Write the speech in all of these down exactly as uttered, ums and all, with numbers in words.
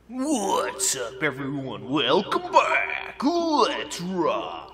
What's up, everyone? Welcome back. Let's rock.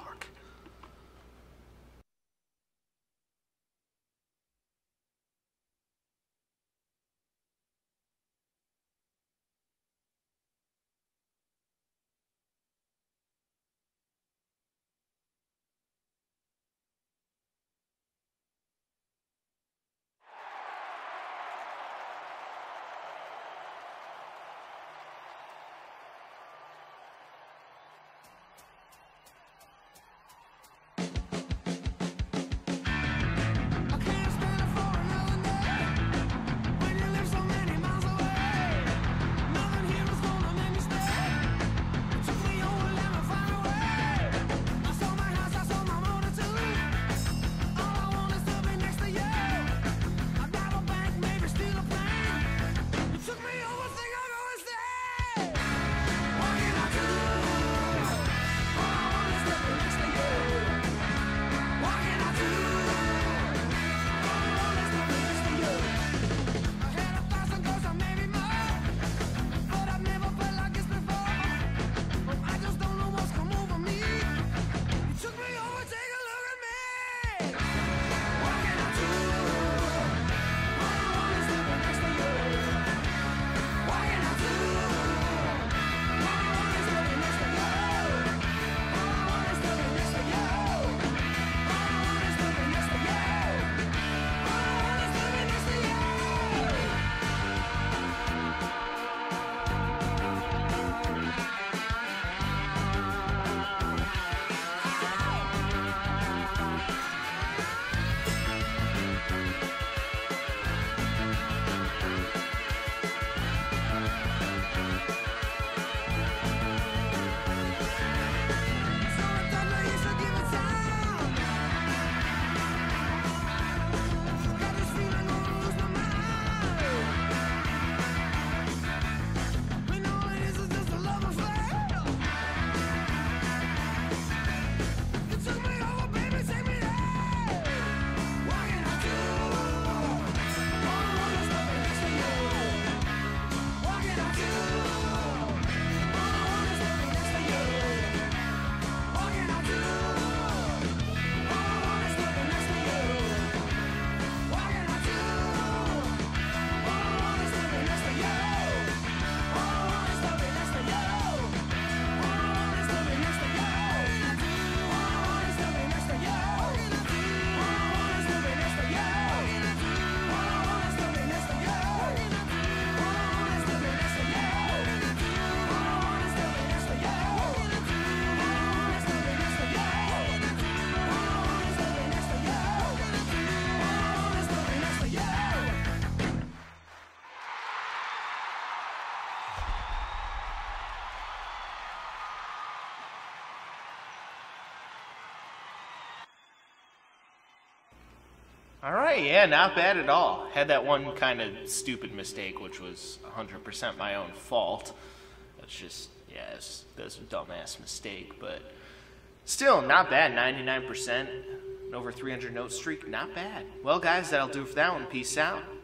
Alright, yeah, not bad at all. Had that one kind of stupid mistake, which was one hundred percent my own fault. That's just, yeah, it's, that's a dumbass mistake, but still, not bad. ninety-nine percent, over three hundred note streak, not bad. Well, guys, that'll do it for that one. Peace out.